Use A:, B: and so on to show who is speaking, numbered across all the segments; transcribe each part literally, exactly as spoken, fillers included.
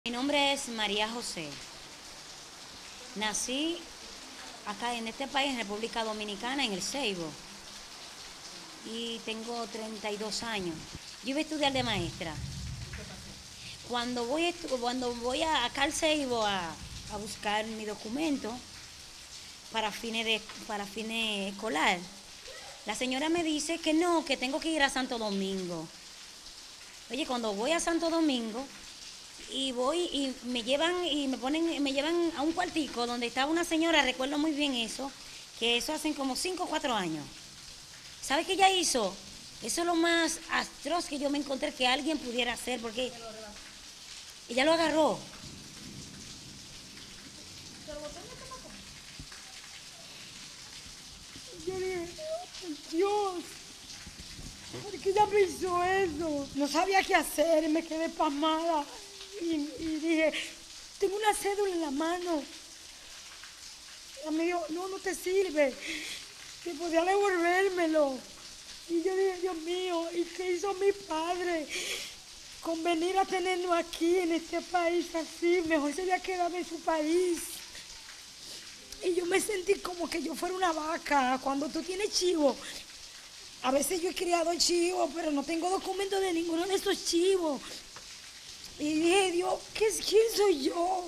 A: Mi nombre es María José. Nací acá en este país, en República Dominicana, en El Ceibo. Y tengo treinta y dos años. Yo iba a estudiar de maestra. Cuando voy, estu- cuando voy a, acá al Ceibo a, a buscar mi documento para fines, de, para fines escolar, la señora me dice que no, que tengo que ir a Santo Domingo. Oye, cuando voy a Santo Domingo, y voy y me llevan y me ponen, me llevan a un cuartico donde estaba una señora, recuerdo muy bien eso, que eso hacen como cinco o cuatro años. ¿Sabes qué ella hizo? Eso es lo más atroz que yo me encontré que alguien pudiera hacer, porque ella lo agarró.
B: Yo dije, "Ay, Dios, ¿por qué ella me hizo eso?" No sabía qué hacer, me quedé pasmada y, y dije, tengo una cédula en la mano. Ella me dijo, no, no te sirve, que podía devolvérmelo. Y yo dije, Dios mío, ¿y qué hizo mi padre con venir a tenernos aquí en este país así? Mejor se había quedado en su país. Y yo me sentí como que yo fuera una vaca. Cuando tú tienes chivo, a veces yo he criado chivos, pero no tengo documentos de ninguno de esos chivos. Y dije, Dios, ¿qué, ¿quién soy yo?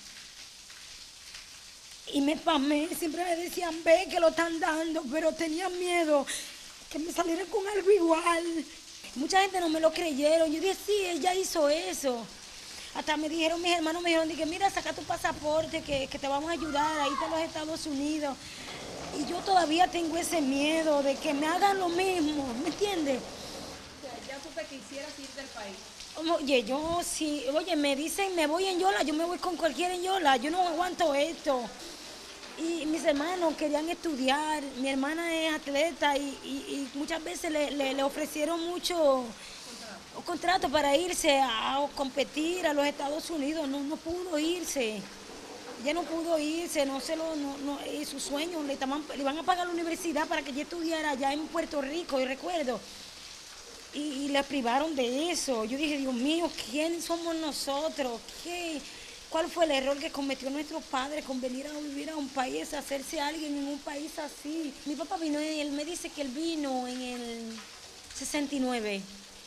B: Y me pasmé, siempre me decían, ve que lo están dando, pero tenía miedo que me salieran con algo igual. Mucha gente no me lo creyeron. Yo dije, sí, ella hizo eso. Hasta me dijeron, mis hermanos me dijeron, dije, mira, saca tu pasaporte, que, que te vamos a ayudar, ahí está los Estados Unidos. Y yo todavía tengo ese miedo de que me hagan lo mismo, ¿me entiendes?
C: O sea, ya tú te quisieras ir del país.
B: Oye, yo sí, oye, me dicen, me voy en Yola, yo me voy con cualquiera en Yola, yo no aguanto esto. Y mis hermanos querían estudiar, mi hermana es atleta y, y- y muchas veces le, le- le ofrecieron mucho contrato para irse a, a competir a los Estados Unidos, no, no pudo irse. Ella no pudo irse, no se lo, no, no, eh, su sueño, le, estaban- le iban a pagar la universidad para que ella estudiara allá en Puerto Rico, y recuerdo, y, y la privaron de eso. Yo dije, Dios mío, ¿quién somos nosotros? ¿Qué? ¿Cuál fue el error que cometió nuestro padre con venir a vivir a un país, a hacerse alguien en un país así? Mi papá vino, y él me dice que él vino en el sesenta y nueve.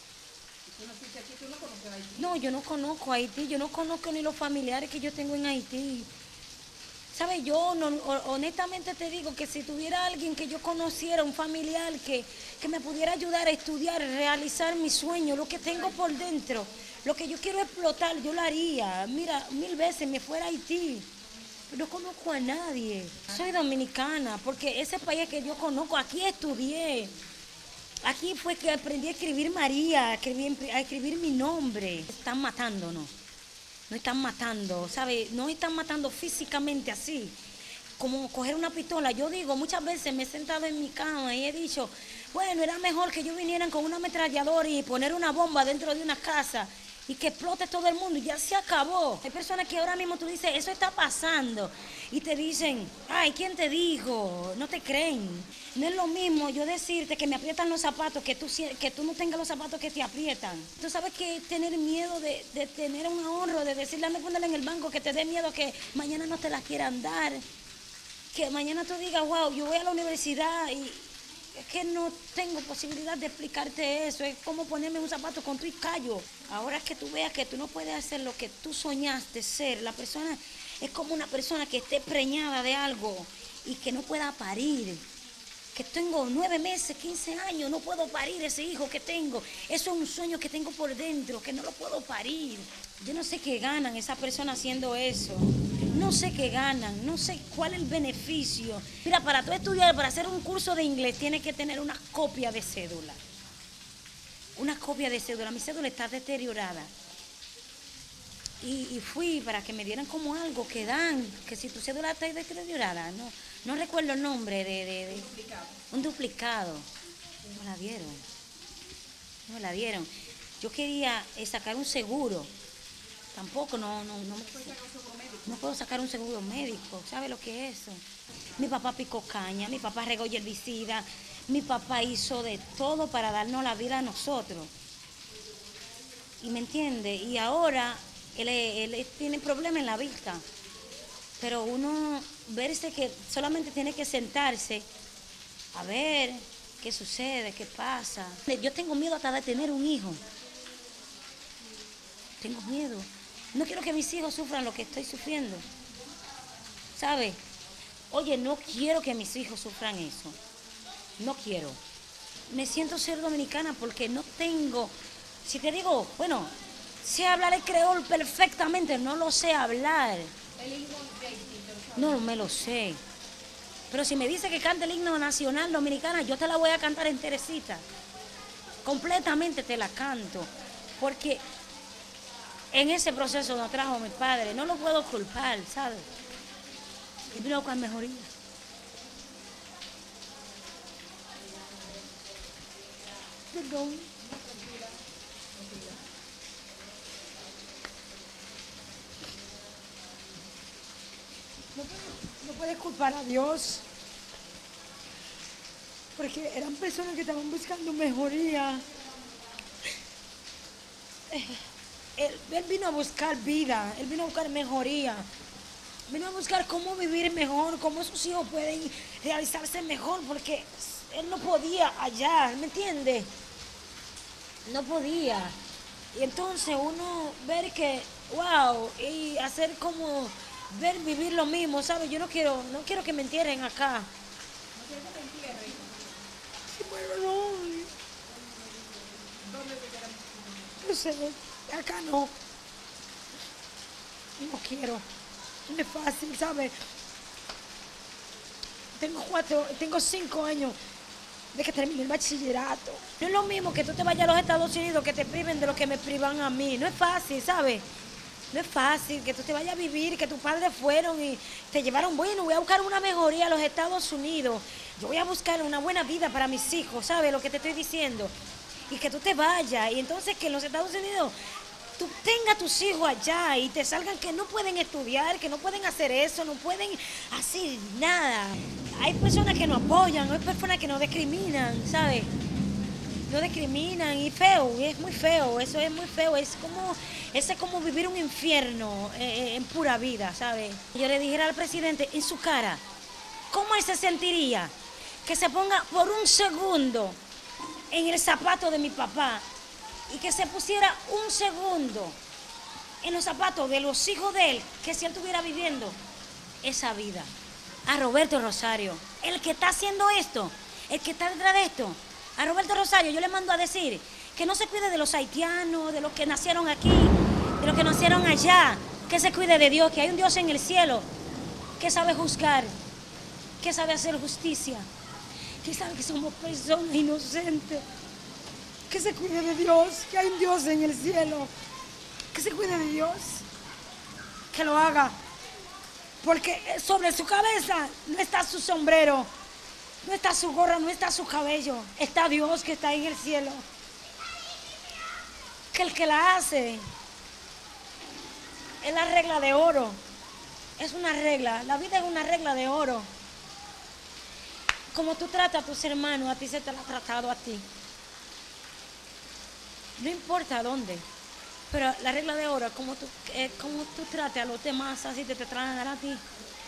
C: Tú naciste aquí, tú no conoces Haití.
B: No, yo no conozco Haití, yo no conozco ni los familiares que yo tengo en Haití. ¿Sabes? Yo no, honestamente te digo que si tuviera alguien que yo conociera, un familiar que, que me pudiera ayudar a estudiar, realizar mi sueño, lo que tengo por dentro, lo que yo quiero explotar, yo lo haría. Mira, mil veces me fuera a Haití. No conozco a nadie. Soy dominicana, porque ese país que yo conozco, aquí estudié. Aquí fue que aprendí a escribir María, a escribir, a escribir mi nombre. Están matándonos. No están matando, ¿sabes? No están matando físicamente así, como coger una pistola. Yo digo, muchas veces me he sentado en mi cama y he dicho, bueno, era mejor que ellos vinieran con una ametralladora y poner una bomba dentro de una casa y que explote todo el mundo y ya se acabó. Hay personas que ahora mismo tú dices, eso está pasando, y te dicen, ay, ¿quién te dijo? No te creen. No es lo mismo yo decirte que me aprietan los zapatos, que tú, sie- que tú no tengas los zapatos que te aprietan. Tú sabes que tener miedo de, de tener un ahorro, de decirle, dame ponerla en el banco, que te dé miedo que mañana no te la quieran dar. Que mañana tú digas, wow, yo voy a la universidad y es que no tengo posibilidad de explicarte eso. Es como ponerme un zapato con tu y callo. Ahora que tú veas que tú no puedes hacer lo que tú soñaste ser, la persona es como una persona que esté preñada de algo y que no pueda parir. Que tengo nueve meses, quince años, no puedo parir ese hijo que tengo. Eso es un sueño que tengo por dentro, que no lo puedo parir. Yo no sé qué ganan esas personas haciendo eso. No sé qué ganan, no sé cuál es el beneficio. Mira, para tú estudiar, para hacer un curso de inglés, tienes que tener una copia de cédula. Una copia de cédula. Mi cédula está deteriorada. Y, y fui para que me dieran como algo que dan, que si tu cédula está deteriorada, no, no recuerdo el nombre de, de, de
C: Duplicado.
B: un duplicado. No me la dieron, no me la dieron. Yo quería eh, sacar un seguro, tampoco, no, no, no,
C: Puedes sacar un seguro médico.
B: no puedo sacar un seguro médico. ¿Sabe lo que es eso? Mi papá picó caña, mi papá regó herbicida, mi papá hizo de todo para darnos la vida a nosotros. ¿Y me entiende? Y ahora
A: él, él, él tiene problemas en la vista, pero uno verse que solamente tiene que sentarse a ver qué sucede, qué pasa. Yo tengo miedo hasta de tener un hijo. Tengo miedo. No quiero que mis hijos sufran lo que estoy sufriendo. ¿Sabes? Oye, no quiero que mis hijos sufran eso. No quiero. Me siento ser dominicana porque no tengo... Si te digo, bueno, sé hablar el creol perfectamente, no lo sé hablar.
C: El himno de Haití, ¿te lo sabes?
A: No me lo sé. Pero si me dice que cante el himno nacional dominicana, yo te la voy a cantar enterecita. Completamente te la canto. Porque en ese proceso nos trajo mi padre. No lo puedo culpar, ¿sabes? Y vino con mejoría. Perdón.
B: No, no puedes culpar a Dios. Porque eran personas que estaban buscando mejoría. Él, él vino a buscar vida, él vino a buscar mejoría. Vino a buscar cómo vivir mejor, cómo sus hijos pueden realizarse mejor, porque él no podía allá, ¿me entiende? No podía. Y entonces uno ver que, wow, y hacer como ver vivir lo mismo, ¿sabes? Yo no quiero, no quiero que me entierren acá.
C: ¿No quieres que te entierren?
B: Sí, bueno, no.
C: ¿Dónde te quieres?
B: No sé, acá no. No quiero. No es fácil, ¿sabes? Tengo cuatro, tengo cinco años de que terminé el bachillerato. No es lo mismo que tú te vayas a los Estados Unidos que te priven de lo que me privan a mí. No es fácil, ¿sabes? No es fácil que tú te vayas a vivir, que tus padres fueron y te llevaron, bueno, voy a buscar una mejoría a los Estados Unidos. Yo voy a buscar una buena vida para mis hijos, ¿sabes lo que te estoy diciendo? Y que tú te vayas y entonces que en los Estados Unidos tú tengas tus hijos allá y te salgan que no pueden estudiar, que no pueden hacer eso, no pueden hacer nada. Hay personas que no apoyan, hay personas que no discriminan, ¿sabes? No discriminan y feo, y es muy feo, eso es muy feo, es como, es como vivir un infierno eh, en pura vida, ¿sabes? Yo le dijera al presidente en su cara, ¿cómo él se sentiría? Que se ponga por un segundo en el zapato de mi papá y que se pusiera un segundo en los zapatos de los hijos de él, que si él estuviera viviendo esa vida. A Roberto Rosario, el que está haciendo esto, el que está detrás de esto, a Roberto Rosario yo le mando a decir que no se cuide de los haitianos, de los que nacieron aquí, de los que nacieron allá, que se cuide de Dios, que hay un Dios en el cielo, que sabe juzgar, que sabe hacer justicia, que sabe que somos personas inocentes, que se cuide de Dios, que hay un Dios en el cielo, que se cuide de Dios, que lo haga, porque sobre su cabeza no está su sombrero, no está su gorra, no está su cabello, está Dios que está en el cielo, que el que la hace es la regla de oro, es una regla, la vida es una regla de oro. Como tú tratas a tus hermanos, a ti se te lo ha tratado a ti. No importa dónde, pero la regla de oro es como tú, eh, como tú trates a los demás, así te, te tratan a ti.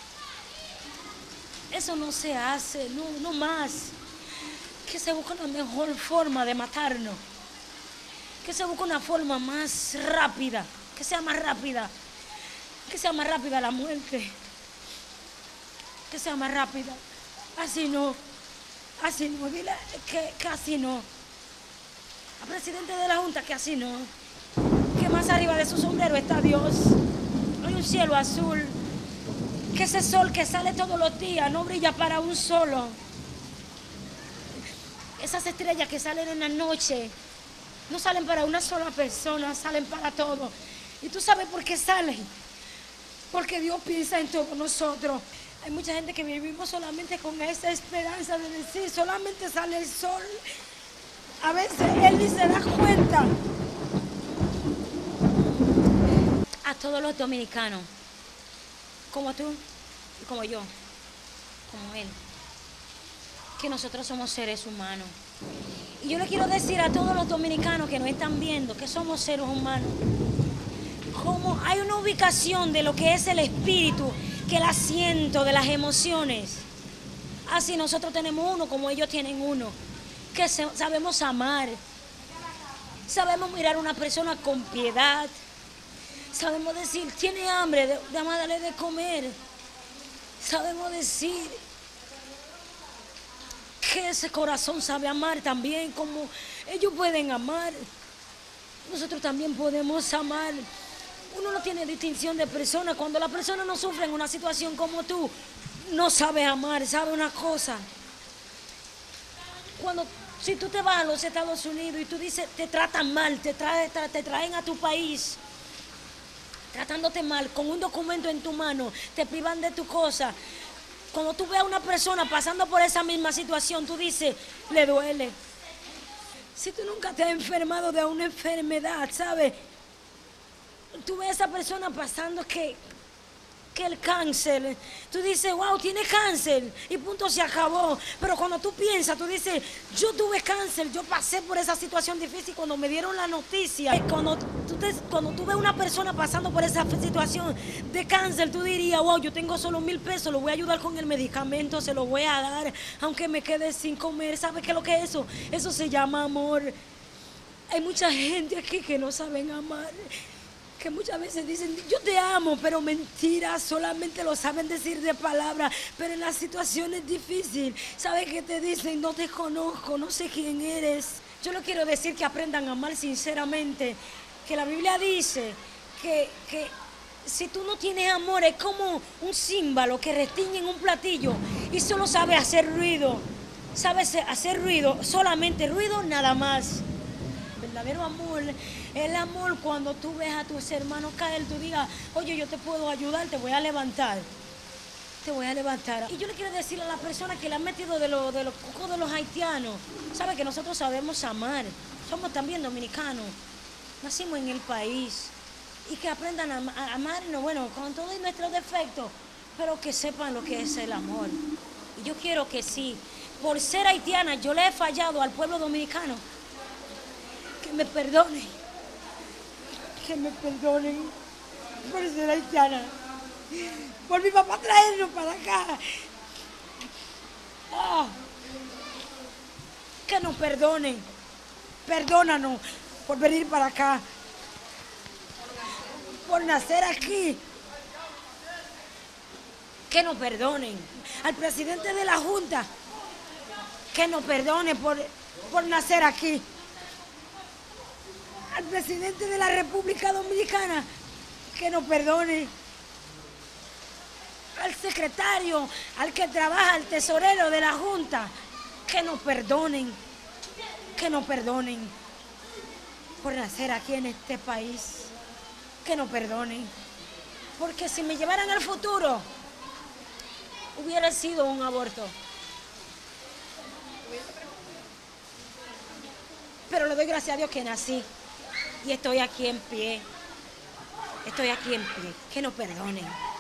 B: Eso no se hace, no, no más. Que se busque una mejor forma de matarnos. Que se busque una forma más rápida, que sea más rápida, que sea más rápida la muerte. Que sea más rápida. Así no, así no, dile que, que así no. Al presidente de la Junta que así no. Que más arriba de su sombrero está Dios. Hay un cielo azul. Que ese sol que sale todos los días no brilla para un solo. Esas estrellas que salen en la noche no salen para una sola persona, salen para todos. ¿Y tú sabes por qué salen? Porque Dios piensa en todos nosotros. Hay mucha gente que vivimos solamente con esa esperanza de decir, solamente sale el sol. A veces Él ni se da cuenta.
A: A todos los dominicanos, como tú y como yo, como él, que nosotros somos seres humanos. Y yo le quiero decir a todos los dominicanos que nos están viendo que somos seres humanos,
B: como hay una ubicación de lo que es el espíritu, que el asiento de las emociones. Así nosotros tenemos uno como ellos tienen uno, que sabemos amar, sabemos mirar a una persona con piedad, sabemos decir, tiene hambre, de, de darle de comer, sabemos decir que ese corazón sabe amar también, como ellos pueden amar, nosotros también podemos amar. Uno no tiene distinción de persona. Cuando la persona no sufre en una situación como tú, no sabe amar, sabe una cosa. Cuando, si tú te vas a los Estados Unidos y tú dices, te tratan mal, te, trae, tra, te traen a tu país, tratándote mal, con un documento en tu mano, te privan de tu cosa. Cuando tú ves a una persona pasando por esa misma situación, tú dices, le duele. Si tú nunca te has enfermado de una enfermedad, ¿sabes? Tú ves a esa persona pasando que, que el cáncer, tú dices, wow, tiene cáncer, y punto, se acabó. Pero cuando tú piensas, tú dices, yo tuve cáncer, yo pasé por esa situación difícil cuando me dieron la noticia. Cuando tú, te, cuando tú ves una persona pasando por esa situación de cáncer, tú dirías, wow, yo tengo solo mil pesos, lo voy a ayudar con el medicamento, se lo voy a dar, aunque me quede sin comer. ¿Sabes qué es lo que es eso? Eso se llama amor. Hay mucha gente aquí que no saben amar, que muchas veces dicen, yo te amo, pero mentira, solamente lo saben decir de palabra, pero en las situaciones difíciles, ¿sabes qué te dicen? No te conozco, no sé quién eres. Yo no quiero decir que aprendan a amar sinceramente, que la Biblia dice que, que si tú no tienes amor es como un címbalo que restiñe en un platillo y solo sabe hacer ruido, sabe hacer ruido, solamente ruido, nada más. Verdadero amor, el amor cuando tú ves a tus hermanos caer, tú digas, oye, yo te puedo ayudar, te voy a levantar, te voy a levantar. Y yo le quiero decir a las personas que le han metido de, lo, de los cucos de los haitianos, sabe que nosotros sabemos amar, somos también dominicanos, nacimos en el país, y que aprendan a, a amarnos, bueno, con todos nuestros defectos, pero que sepan lo que es el amor. Y yo quiero que sí, por ser haitiana, yo le he fallado al pueblo dominicano, que me perdonen, que me perdonen por ser haitiana, por mi papá traernos para acá. Oh, que nos perdonen, perdónanos por venir para acá, por nacer aquí. Que nos perdonen. Al presidente de la Junta, que nos perdone por, por nacer aquí. Al presidente de la República Dominicana, que nos perdone. Al secretario, al que trabaja, al tesorero de la Junta, que nos perdonen, que nos perdonen por nacer aquí en este país, que nos perdonen. Porque si me llevaran al futuro, hubiera sido un aborto. Pero le doy gracias a Dios que nací. Y estoy aquí en pie, estoy aquí en pie, que nos perdonen.